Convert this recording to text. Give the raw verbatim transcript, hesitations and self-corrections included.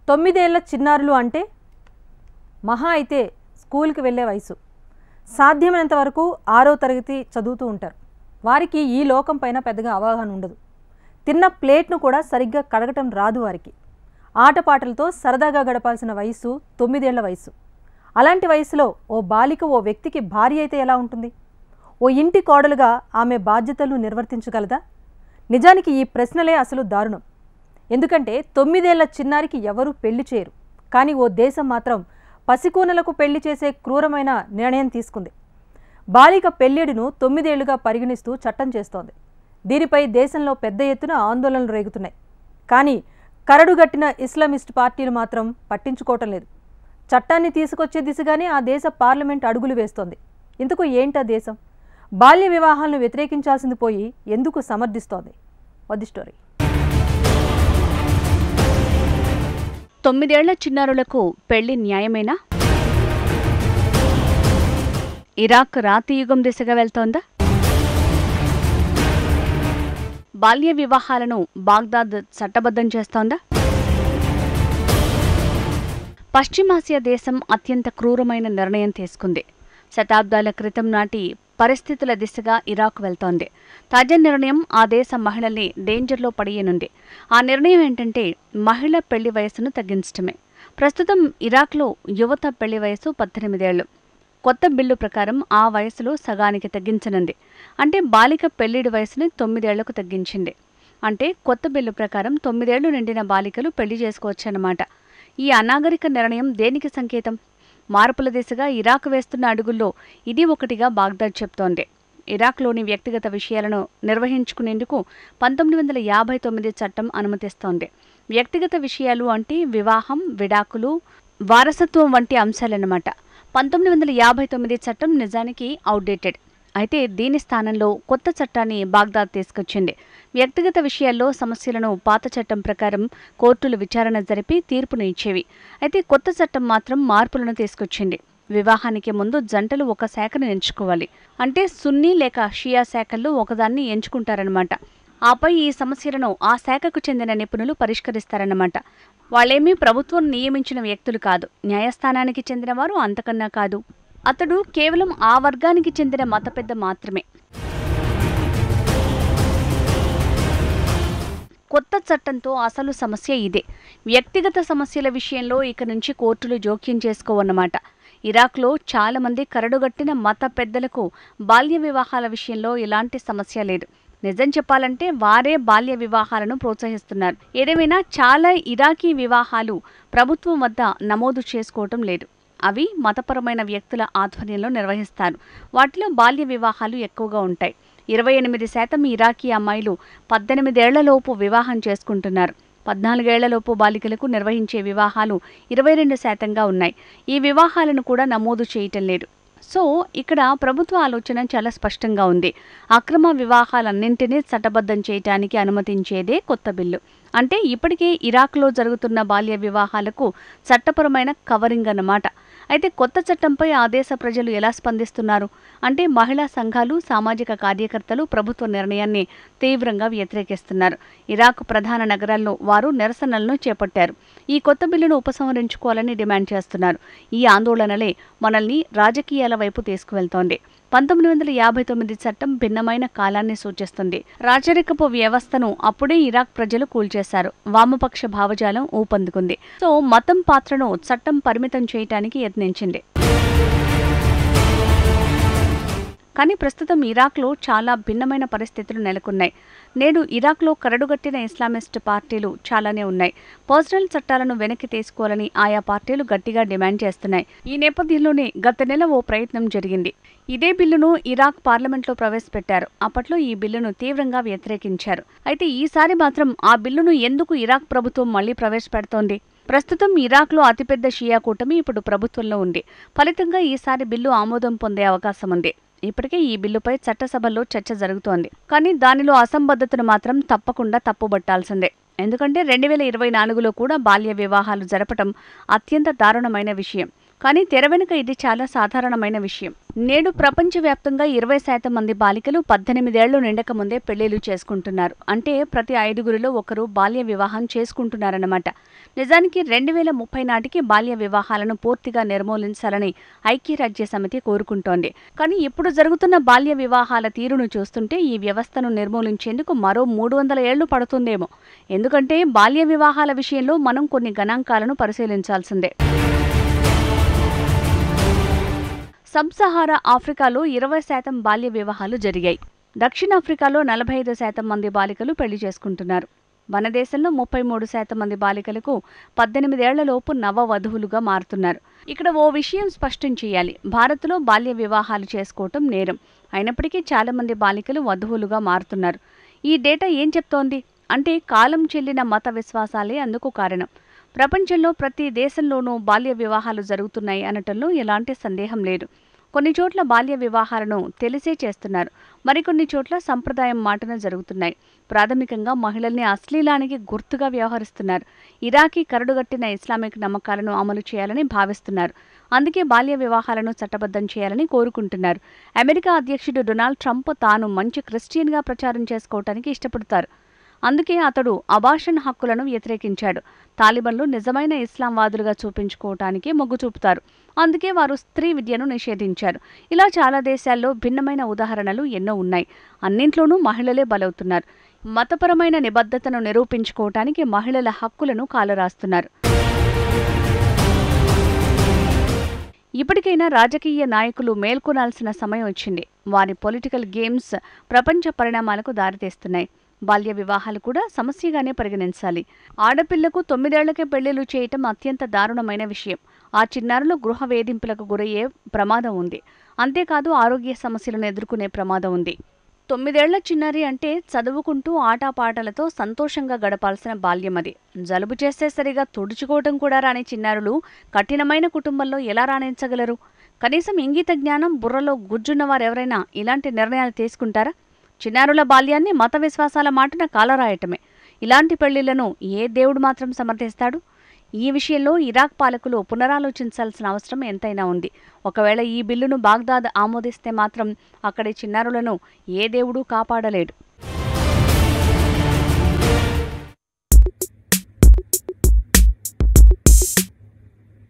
తొమ్మిదేళ్ల చిన్నారులు అంటే మహా అయితే స్కూల్కి వెళ్ళే వయసు. సాధ్యమైనంత వరకు ఆరో తరగతి చదువుతూ ఉంటారు. వారికి ఈ లోకం పైన పెద్దగా అవగాహన ఉండదు. తిన్న ప్లేట్ను కూడా సరిగ్గా కడగటం రాదు వారికి. ఆటపాటలతో సరదాగా గడపాల్సిన వయసు తొమ్మిదేళ్ల వయసు. అలాంటి వయసులో ఓ బాలిక ఓ వ్యక్తికి భార్య అయితే ఎలా ఉంటుంది? ఓ ఇంటి కోడలుగా ఆమె బాధ్యతలు నిర్వర్తించగలదా? నిజానికి ఈ ప్రశ్నలే అసలు దారుణం. ఎందుకంటే తొమ్మిదేళ్ల చిన్నారికి ఎవరూ పెళ్లి చేయరు. కానీ ఓ దేశం మాత్రం పసికూనలకు పెళ్లి చేసే క్రూరమైన నిర్ణయం తీసుకుంది. బాలిక పెళ్లిడును తొమ్మిదేళ్లుగా పరిగణిస్తూ చట్టం చేస్తోంది. దీనిపై దేశంలో పెద్ద ఎత్తున ఆందోళనలు రేగుతున్నాయి. కానీ కరడుగట్టిన ఇస్లామిస్ట్ పార్టీలు మాత్రం పట్టించుకోవటం లేదు. చట్టాన్ని తీసుకొచ్చే దిశగానే ఆ దేశ పార్లమెంట్ అడుగులు వేస్తోంది. ఇందుకు ఏంటా దేశం? బాల్య వివాహాలను వ్యతిరేకించాల్సింది పోయి ఎందుకు సమర్థిస్తోంది? వది స్టోరీ. తొమ్మిదేళ్ల చిన్నారులకు పెళ్లి న్యాయమేనా? ఇరాక్ రాతియుగం దిశగా వెళ్తోందా? బాల్య వివాహాలను బాగ్దాద్ చట్టబద్ధం చేస్తోందా? పశ్చిమాసియా దేశం అత్యంత క్రూరమైన నిర్ణయం తీసుకుంది. శతాబ్దాల క్రితం నాటి పరిస్థితుల దిశగా ఇరాక్ వెళ్తోంది. తాజా నిర్ణయం ఆ దేశ మహిళల్ని డేంజర్లో పడేయనుంది. ఆ నిర్ణయం ఏంటంటే మహిళ పెళ్లి వయసును తగ్గించడమే. ప్రస్తుతం ఇరాక్లో యువత పెళ్లి వయసు పద్దెనిమిదేళ్లు. కొత్త బిల్లు ప్రకారం ఆ వయసులో సగానికి తగ్గించనుంది. అంటే బాలిక పెళ్లిడి వయసుని తొమ్మిదేళ్లకు తగ్గించింది. అంటే కొత్త బిల్లు ప్రకారం తొమ్మిదేళ్లు నిండిన బాలికలు పెళ్లి చేసుకోవచ్చన్నమాట. ఈ అనాగరిక నిర్ణయం దేనికి సంకేతం? మార్పుల దిశగా ఇరాక్ వేస్తున్న అడుగుల్లో ఇది ఒకటిగా బాగ్దాద్ చెప్తోంది. ఇరాక్లోని వ్యక్తిగత విషయాలను నిర్వహించుకునేందుకు పంతొమ్మిది వందల యాభై తొమ్మిది చట్టం అనుమతిస్తోంది. వ్యక్తిగత విషయాలు అంటే వివాహం, విడాకులు, వారసత్వం వంటి అంశాలన్నమాట. పంతొమ్మిది వందల యాభై తొమ్మిది చట్టం నిజానికి అవుట్డేటెడ్. అయితే దీని స్థానంలో కొత్త చట్టాన్ని బాగ్దాద్ తీసుకొచ్చింది. వ్యక్తిగత విషయాల్లో సమస్యలను పాత చట్టం ప్రకారం కోర్టులు విచారణ జరిపి తీర్పును ఇచ్చేవి. అయితే కొత్త చట్టం మాత్రం మార్పులను తీసుకొచ్చింది. వివాహానికి ముందు జంటలు ఒక శాఖను ఎంచుకోవాలి. అంటే సున్నీ లేక షియా శాఖల్లో ఒకదాన్ని ఎంచుకుంటారన్నమాట. ఆపై ఈ సమస్యలను ఆ శాఖకు చెందిన నిపుణులు పరిష్కరిస్తారన్నమాట. వాళ్ళేమీ ప్రభుత్వం నియమించిన వ్యక్తులు కాదు. న్యాయస్థానానికి చెందినవారు అంతకన్నా కాదు. అతడు కేవలం ఆ వర్గానికి చెందిన మత పెద్ద మాత్రమే. కొత్త చట్టంతో అసలు సమస్య ఇదే. వ్యక్తిగత సమస్యల విషయంలో ఇక నుంచి కోర్టులు జోక్యం చేసుకోవన్నమాట. ఇరాక్లో చాలా మంది కరడుగట్టిన మత పెద్దలకు బాల్య వివాహాల విషయంలో ఇలాంటి సమస్య లేదు. నిజం చెప్పాలంటే వారే బాల్య వివాహాలను ప్రోత్సహిస్తున్నారు. ఏదేమైనా చాలా ఇరాకీ వివాహాలు ప్రభుత్వం వద్ద నమోదు చేసుకోవటం లేదు. అవి మతపరమైన వ్యక్తుల ఆధ్వర్యంలో నిర్వహిస్తారు. వాటిలో బాల్య వివాహాలు ఎక్కువగా ఉంటాయి. ఇరవై ఎనిమిది శాతం ఇరాకీ అమ్మాయిలు పద్దెనిమిదేళ్లలోపు వివాహం చేసుకుంటున్నారు. పద్నాలుగేళ్లలోపు బాలికలకు నిర్వహించే వివాహాలు ఇరవై రెండు శాతంగా ఉన్నాయి. ఈ వివాహాలను కూడా నమోదు చేయటం లేదు. సో ఇక్కడ ప్రభుత్వ ఆలోచన చాలా స్పష్టంగా ఉంది. అక్రమ వివాహాలన్నింటినీ చట్టబద్ధం చేయటానికి అనుమతించేదే కొత్త బిల్లు. అంటే ఇప్పటికే ఇరాక్లో జరుగుతున్న బాల్య వివాహాలకు చట్టపరమైన కవరింగ్ అన్నమాట. అయితే కొత్త చట్టంపై ఆ దేశ ప్రజలు ఎలా స్పందిస్తున్నారు అంటే మహిళా సంఘాలు, సామాజిక కార్యకర్తలు ప్రభుత్వ నిర్ణయాన్ని తీవ్రంగా వ్యతిరేకిస్తున్నారు. ఇరాక్ ప్రధాన నగరాల్లో వారు నిరసనలను చేపట్టారు. ఈ కొత్త బిల్లును ఉపసంహరించుకోవాలని డిమాండ్ చేస్తున్నారు. ఈ ఆందోళనలే మనల్ని రాజకీయాల వైపు తీసుకువెళ్తోంది. పంతొమ్మిది వందల యాభై తొమ్మిది చట్టం భిన్నమైన కాలాన్ని సూచిస్తుంది. రాచరికపు వ్యవస్థను అప్పుడే ఇరాక్ ప్రజలు కూల్చేశారు. వామపక్ష భావజాలం ఊపందుకుంది. సో మతం పాత్రను చట్టం పరిమితం చేయటానికి యత్నించింది. కానీ ప్రస్తుతం ఇరాక్లో చాలా భిన్నమైన పరిస్థితులు నెలకొన్నాయి. నేడు ఇరాక్లో కరడుగట్టిన ఇస్లామిస్ట్ పార్టీలు చాలానే ఉన్నాయి. పర్సనల్ చట్టాలను వెనక్కి తీసుకోవాలని ఆయా పార్టీలు గట్టిగా డిమాండ్ చేస్తున్నాయి. ఈ నేపథ్యంలోనే గత నెల ఓ ప్రయత్నం జరిగింది. ఇదే బిల్లును ఇరాక్ పార్లమెంట్లో ప్రవేశపెట్టారు. అప్పట్లో ఈ బిల్లును తీవ్రంగా వ్యతిరేకించారు. అయితే ఈసారి మాత్రం ఆ బిల్లును ఎందుకు ఇరాక్ ప్రభుత్వం మళ్లీ ప్రవేశపెడుతోంది? ప్రస్తుతం ఇరాక్లో అతిపెద్ద షియా కూటమి ఇప్పుడు ప్రభుత్వంలో ఉంది. ఫలితంగా ఈసారి బిల్లు ఆమోదం పొందే అవకాశం ఉంది. ఇప్పటికే ఈ బిల్లుపై చట్టసభల్లో చర్చ జరుగుతోంది. కానీ దానిలో అసంబద్ధతను మాత్రం తప్పకుండా తప్పుబట్టాల్సిందే. ఎందుకంటే రెండు వేల ఇరవై నాలుగులో కూడా బాల్య వివాహాలు జరపటం అత్యంత దారుణమైన విషయం. కానీ తెర వెనుక ఇది చాలా సాధారణమైన విషయం. నేడు ప్రపంచవ్యాప్తంగా ఇరవై శాతం మంది బాలికలు పద్దెనిమిదేళ్లు నిండక ముందే పెళ్లిళ్లు చేసుకుంటున్నారు. అంటే ప్రతి ఐదుగురిలో ఒకరు బాల్య వివాహం చేసుకుంటున్నారన్నమాట. నిజానికి రెండు వేల ముప్పై నాటికి బాల్య వివాహాలను పూర్తిగా నిర్మూలించాలని ఐక్యరాజ్య సమితి కోరుకుంటోంది. కానీ ఇప్పుడు జరుగుతున్న బాల్య వివాహాల తీరును చూస్తుంటే ఈ వ్యవస్థను నిర్మూలించేందుకు మరో మూడు వందల ఏళ్లు పడుతుందేమో. ఎందుకంటే బాల్య వివాహాల విషయంలో మనం కొన్ని గణాంకాలను పరిశీలించాల్సిందే. సబ్ సహారా ఆఫ్రికాలో ఇరవై శాతం బాల్య వివాహాలు జరిగాయి. దక్షిణాఫ్రికాలో నలభై ఐదు శాతం మంది బాలికలు పెళ్లి చేసుకుంటున్నారు. మన దేశంలో ముప్పై మూడు శాతం మంది బాలికలకు పద్దెనిమిదేళ్లలోపు నవ వధువులుగా మారుతున్నారు. ఇక్కడ ఓ విషయం స్పష్టం చేయాలి. భారత్లో బాల్య వివాహాలు చేసుకోవటం నేరం. అయినప్పటికీ చాలా మంది బాలికలు వధువులుగా మారుతున్నారు. ఈ డేటా ఏం చెప్తోంది అంటే కాలం చెల్లిన మత విశ్వాసాలే అందుకు కారణం. ప్రపంచంలో ప్రతి దేశంలోనూ బాల్య వివాహాలు జరుగుతున్నాయి అనటంలో ఎలాంటి సందేహం లేదు. కొన్ని చోట్ల బాల్య వివాహాలను తెలిసే చేస్తున్నారు. మరికొన్ని చోట్ల సంప్రదాయం మాటన జరుగుతున్నాయి. ప్రాథమికంగా మహిళల్ని అశ్లీలానికి గుర్తుగా వ్యవహరిస్తున్నారు. ఇరాకీ కరడుగట్టిన ఇస్లామిక్ నమ్మకాలను అమలు చేయాలని భావిస్తున్నారు. అందుకే బాల్య వివాహాలను చట్టబద్ధం చేయాలని కోరుకుంటున్నారు. అమెరికా అధ్యక్షుడు డొనాల్డ్ ట్రంప్ తాను మంచి క్రిస్టియన్గా ప్రచారం చేసుకోవటానికి ఇష్టపడతారు. అందుకే అతడు అబార్షన్ హక్కులను వ్యతిరేకించాడు. తాలిబన్లు నిజమైన ఇస్లాంవాదులుగా చూపించుకోవటానికి మొగ్గు చూపుతారు. అందుకే వారు స్త్రీ విద్యను నిషేధించారు. ఇలా చాలా దేశాల్లో భిన్నమైన ఉదాహరణలు ఎన్నో ఉన్నాయి. అన్నింట్లోనూ మహిళలే బలవుతున్నారు. మతపరమైన నిబద్ధతను నిరూపించుకోవటానికి మహిళల హక్కులను కాలరాస్తున్నారు. ఇప్పటికైనా రాజకీయ నాయకులు మేల్కొనాల్సిన సమయం వచ్చింది. వారి పొలిటికల్ గేమ్స్ ప్రపంచ పరిణామాలకు దారితీస్తున్నాయి. బాల్య వివాహాలు కూడా సమస్యగానే పరిగణించాలి. ఆడపిల్లకు తొమ్మిదేళ్లకే పెళ్లిళ్లు చేయటం అత్యంత దారుణమైన విషయం. ఆ చిన్నారులు గృహ వేధింపులకు గురయ్యే ప్రమాదం ఉంది. అంతేకాదు ఆరోగ్య సమస్యలను ఎదుర్కొనే ప్రమాదం ఉంది. తొమ్మిదేళ్ల చిన్నారి అంటే చదువుకుంటూ ఆటపాటలతో సంతోషంగా గడపాల్సిన బాల్యం అది. జలుబు చేస్తే సరిగా తుడుచుకోవటం కూడా రాని చిన్నారులు కఠినమైన కుటుంబంలో ఎలా రాణించగలరు? కనీసం ఇంగిత జ్ఞానం బుర్రలో గుజ్జున్న వారెవరైనా ఇలాంటి నిర్ణయాలు తీసుకుంటారా? చిన్నారుల బాల్యాన్ని మత విశ్వాసాల మాటన కాలరాయటమే. ఇలాంటి పెళ్లిళ్లను ఏ దేవుడు మాత్రం సమర్థిస్తాడు? ఈ విషయంలో ఇరాక్ పాలకులు పునరాలోచించాల్సిన అవసరం ఎంతైనా ఉంది. ఒకవేళ ఈ బిల్లును బాగ్దాద్ ఆమోదిస్తే మాత్రం అక్కడి చిన్నారులను ఏ దేవుడూ కాపాడలేడు.